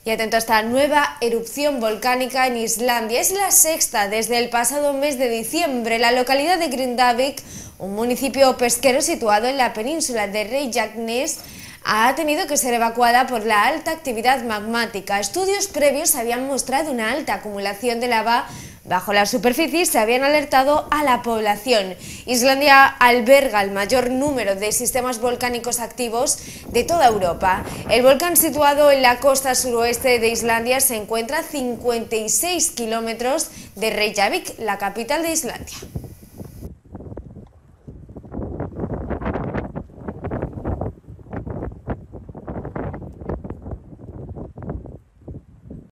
Y atento a esta nueva erupción volcánica en Islandia. Es la sexta desde el pasado mes de diciembre. La localidad de Grindavik, un municipio pesquero situado en la península de Reykjanes, ha tenido que ser evacuada por la alta actividad magmática. Estudios previos habían mostrado una alta acumulación de lava bajo la superficie y se habían alertado a la población. Islandia alberga el mayor número de sistemas volcánicos activos de toda Europa. El volcán situado en la costa suroeste de Islandia se encuentra a 56 kilómetros de Reykjavik, la capital de Islandia.